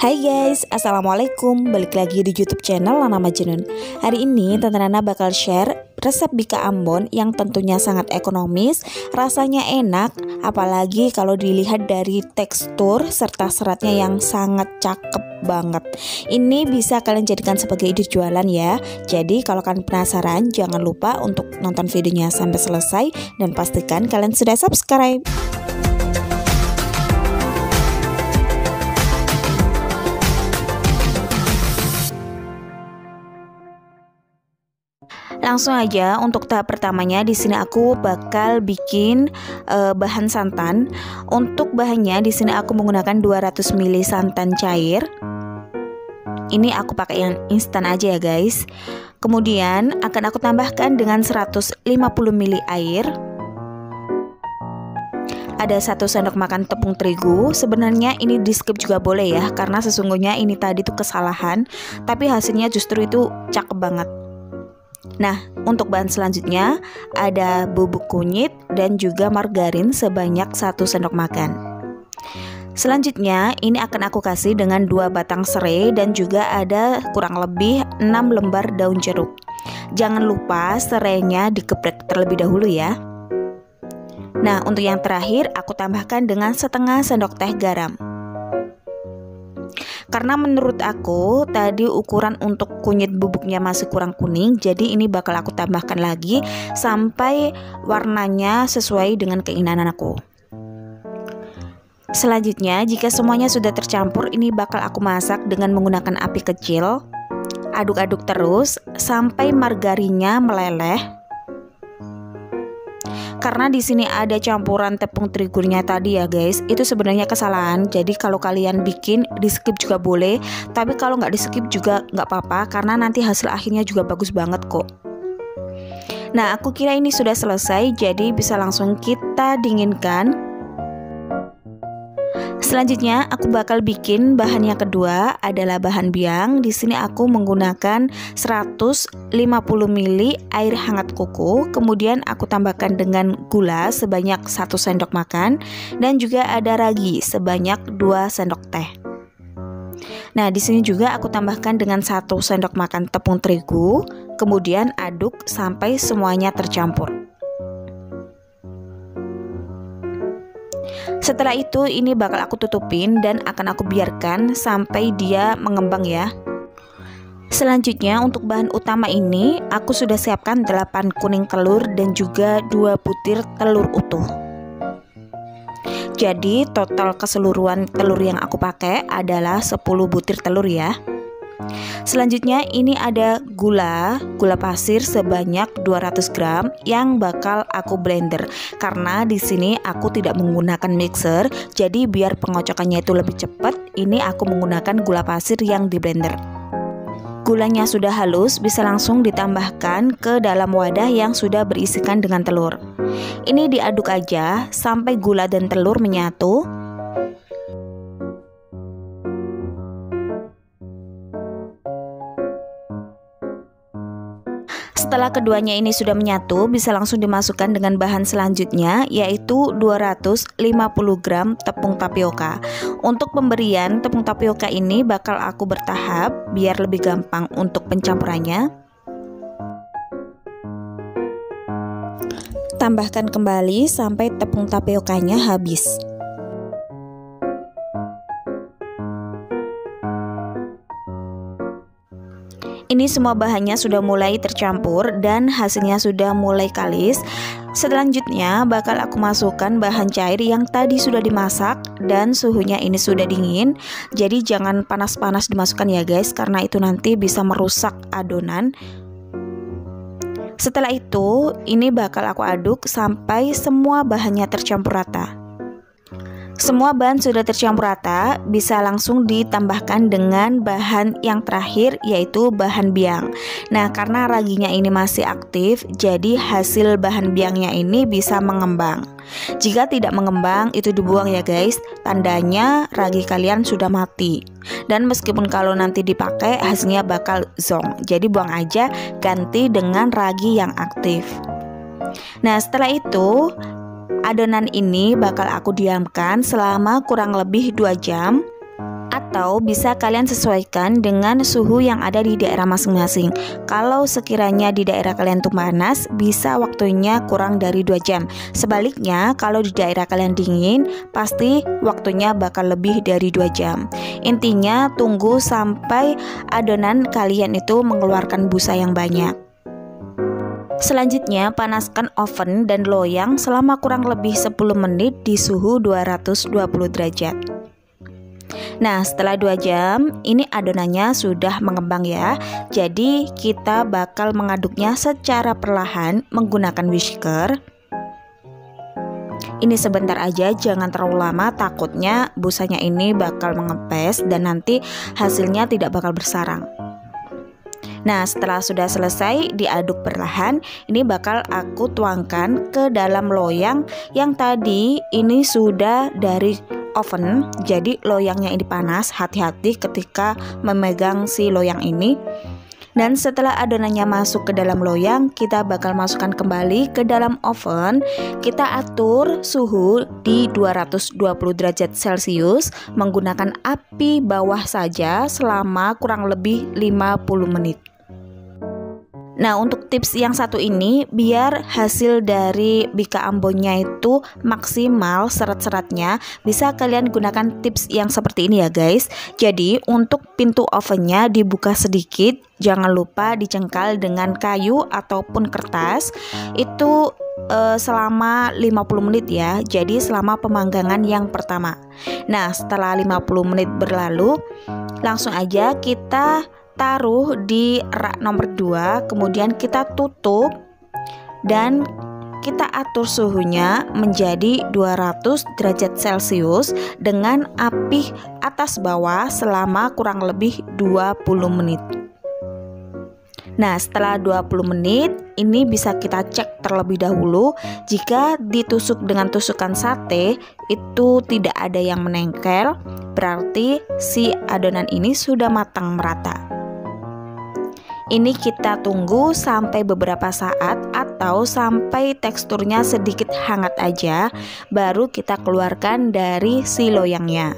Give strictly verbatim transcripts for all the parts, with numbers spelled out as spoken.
Hai guys, assalamualaikum. Balik lagi di YouTube channel Nana Majnun. Hari ini Tante Nana bakal share resep bika Ambon yang tentunya sangat ekonomis, rasanya enak, apalagi kalau dilihat dari tekstur serta seratnya yang sangat cakep banget. Ini bisa kalian jadikan sebagai ide jualan ya. Jadi kalau kalian penasaran, jangan lupa untuk nonton videonya sampai selesai dan pastikan kalian sudah subscribe. Langsung aja untuk tahap pertamanya di sini aku bakal bikin uh, bahan santan. Untuk bahannya di sini aku menggunakan dua ratus mililiter santan cair. Ini aku pakai yang instan aja ya guys. Kemudian akan aku tambahkan dengan seratus lima puluh mililiter air. Ada satu sendok makan tepung terigu. Sebenarnya ini di skip juga boleh ya, karena sesungguhnya ini tadi tuh kesalahan, tapi hasilnya justru itu cakep banget. Nah, untuk bahan selanjutnya ada bubuk kunyit dan juga margarin sebanyak satu sendok makan. Selanjutnya ini akan aku kasih dengan dua batang serai dan juga ada kurang lebih enam lembar daun jeruk. Jangan lupa serainya dikeprek terlebih dahulu ya. Nah, untuk yang terakhir aku tambahkan dengan setengah sendok teh garam. Karena menurut aku tadi ukuran untuk kunyit bubuknya masih kurang kuning, jadi ini bakal aku tambahkan lagi sampai warnanya sesuai dengan keinginan aku. Selanjutnya jika semuanya sudah tercampur, ini bakal aku masak dengan menggunakan api kecil. Aduk-aduk terus sampai margarinnya meleleh. Karena di sini ada campuran tepung terigunya tadi ya guys, itu sebenarnya kesalahan. Jadi kalau kalian bikin di skip juga boleh, tapi kalau nggak di skip juga nggak apa-apa, karena nanti hasil akhirnya juga bagus banget kok. Nah, aku kira ini sudah selesai, jadi bisa langsung kita dinginkan. Selanjutnya aku bakal bikin bahan yang kedua adalah bahan biang. Di sini aku menggunakan seratus lima puluh mililiter air hangat kuku. Kemudian aku tambahkan dengan gula sebanyak satu sendok makan dan juga ada ragi sebanyak dua sendok teh. Nah, di sini juga aku tambahkan dengan satu sendok makan tepung terigu. Kemudian aduk sampai semuanya tercampur. Setelah itu ini bakal aku tutupin dan akan aku biarkan sampai dia mengembang ya. Selanjutnya untuk bahan utama ini aku sudah siapkan delapan kuning telur dan juga dua butir telur utuh. Jadi total keseluruhan telur yang aku pakai adalah sepuluh butir telur ya. Selanjutnya ini ada gula, gula pasir sebanyak dua ratus gram yang bakal aku blender. Karena di sini aku tidak menggunakan mixer, jadi biar pengocokannya itu lebih cepat, ini aku menggunakan gula pasir yang di blender. Gulanya sudah halus, bisa langsung ditambahkan ke dalam wadah yang sudah berisikan dengan telur. Ini diaduk aja sampai gula dan telur menyatu. Setelah keduanya ini sudah menyatu, bisa langsung dimasukkan dengan bahan selanjutnya, yaitu dua ratus lima puluh gram tepung tapioka. Untuk pemberian tepung tapioka ini bakal aku bertahap biar lebih gampang untuk pencampurannya. Tambahkan kembali sampai tepung tapiokanya habis. Ini semua bahannya sudah mulai tercampur dan hasilnya sudah mulai kalis. Selanjutnya bakal aku masukkan bahan cair yang tadi sudah dimasak dan suhunya ini sudah dingin. Jadi jangan panas-panas dimasukkan ya guys, karena itu nanti bisa merusak adonan. Setelah itu ini bakal aku aduk sampai semua bahannya tercampur rata. Semua bahan sudah tercampur rata, bisa langsung ditambahkan dengan bahan yang terakhir yaitu bahan biang. Nah, karena raginya ini masih aktif, jadi hasil bahan biangnya ini bisa mengembang. Jika tidak mengembang, itu dibuang ya guys, tandanya ragi kalian sudah mati. Dan meskipun kalau nanti dipakai hasilnya bakal zonk, jadi buang aja, ganti dengan ragi yang aktif. Nah, setelah itu adonan ini bakal aku diamkan selama kurang lebih dua jam Atau bisa kalian sesuaikan dengan suhu yang ada di daerah masing-masing. Kalau sekiranya di daerah kalian tuh panas, bisa waktunya kurang dari dua jam. Sebaliknya, kalau di daerah kalian dingin, pasti waktunya bakal lebih dari dua jam. Intinya tunggu sampai adonan kalian itu mengeluarkan busa yang banyak. Selanjutnya, panaskan oven dan loyang selama kurang lebih sepuluh menit di suhu dua ratus dua puluh derajat. Nah, setelah dua jam, ini adonannya sudah mengembang ya. Jadi, kita bakal mengaduknya secara perlahan menggunakan whisker. Ini sebentar aja, jangan terlalu lama, takutnya busanya ini bakal mengempes dan nanti hasilnya tidak bakal bersarang. Nah, setelah sudah selesai diaduk perlahan, ini bakal aku tuangkan ke dalam loyang yang tadi ini sudah dari oven. Jadi loyangnya ini panas, hati-hati ketika memegang si loyang ini. Dan setelah adonannya masuk ke dalam loyang, kita bakal masukkan kembali ke dalam oven. Kita atur suhu di dua ratus dua puluh derajat Celcius menggunakan api bawah saja selama kurang lebih lima puluh menit. Nah, untuk tips yang satu ini, biar hasil dari bika ambonnya itu maksimal serat-seratnya, bisa kalian gunakan tips yang seperti ini ya guys. Jadi untuk pintu ovennya dibuka sedikit, jangan lupa dicengkal dengan kayu ataupun kertas. Itu eh, selama lima puluh menit ya. Jadi selama pemanggangan yang pertama. Nah, setelah lima puluh menit berlalu, langsung aja kita taruh di rak nomor dua, kemudian kita tutup dan kita atur suhunya menjadi dua ratus derajat Celcius dengan api atas bawah selama kurang lebih dua puluh menit. Nah, setelah dua puluh menit ini bisa kita cek terlebih dahulu. Jika ditusuk dengan tusukan sate itu tidak ada yang menengkel, berarti si adonan ini sudah matang merata. Ini kita tunggu sampai beberapa saat atau sampai teksturnya sedikit hangat aja, baru kita keluarkan dari si loyangnya.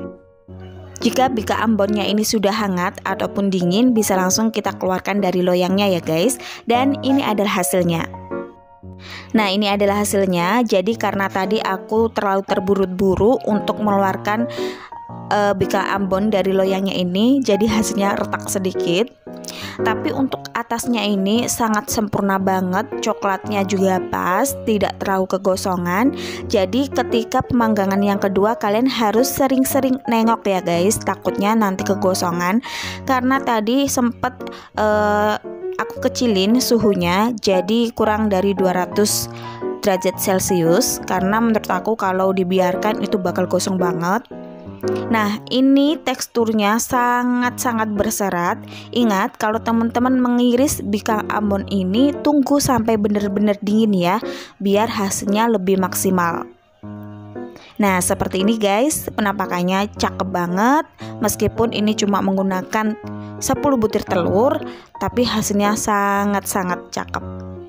Jika bika ambonnya ini sudah hangat ataupun dingin, bisa langsung kita keluarkan dari loyangnya ya guys. Dan ini adalah hasilnya. Nah, ini adalah hasilnya. Jadi karena tadi aku terlalu terburu-buru untuk mengeluarkan uh, bika ambon dari loyangnya ini, jadi hasilnya retak sedikit. Tapi untuk atasnya ini sangat sempurna banget, coklatnya juga pas, tidak terlalu kegosongan. Jadi ketika pemanggangan yang kedua kalian harus sering-sering nengok ya guys, takutnya nanti kegosongan. Karena tadi sempet uh, aku kecilin suhunya, jadi kurang dari dua ratus derajat Celcius. Karena menurut aku kalau dibiarkan itu bakal gosong banget. Nah, ini teksturnya sangat-sangat berserat. Ingat, kalau teman-teman mengiris bika ambon ini, tunggu sampai benar-benar dingin ya, biar hasilnya lebih maksimal. Nah, seperti ini guys, penampakannya cakep banget. Meskipun ini cuma menggunakan sepuluh butir telur, tapi hasilnya sangat-sangat cakep.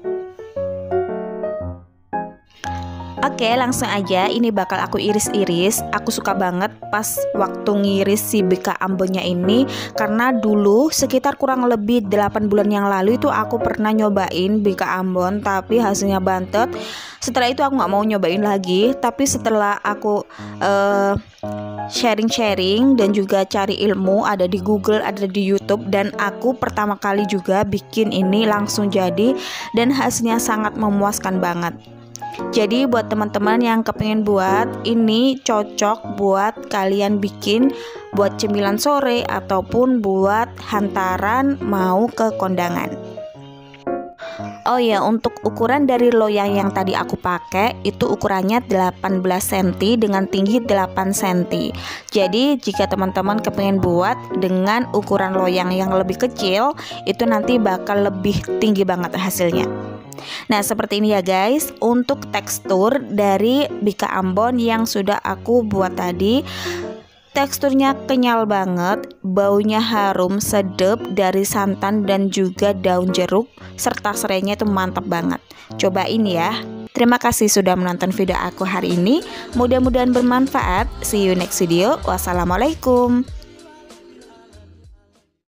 Oke, langsung aja, ini bakal aku iris-iris. Aku suka banget pas waktu ngiris si bika ambonnya ini, karena dulu sekitar kurang lebih delapan bulan yang lalu itu aku pernah nyobain bika ambon, tapi hasilnya bantet. Setelah itu aku gak mau nyobain lagi. Tapi setelah aku uh, sharing-sharing dan juga cari ilmu, ada di Google, ada di YouTube, dan aku pertama kali juga bikin ini langsung jadi, dan hasilnya sangat memuaskan banget. Jadi buat teman-teman yang kepingin buat, ini cocok buat kalian bikin buat cemilan sore ataupun buat hantaran mau ke kondangan. Oh ya, untuk ukuran dari loyang yang tadi aku pakai itu ukurannya delapan belas sentimeter dengan tinggi delapan sentimeter. Jadi jika teman-teman kepingin buat dengan ukuran loyang yang lebih kecil, itu nanti bakal lebih tinggi banget hasilnya. Nah, seperti ini ya guys untuk tekstur dari bika ambon yang sudah aku buat tadi. Teksturnya kenyal banget, baunya harum sedap dari santan dan juga daun jeruk, serta serainya itu mantap banget. Cobain ya. Terima kasih sudah menonton video aku hari ini. Mudah-mudahan bermanfaat. See you next video. Wassalamualaikum.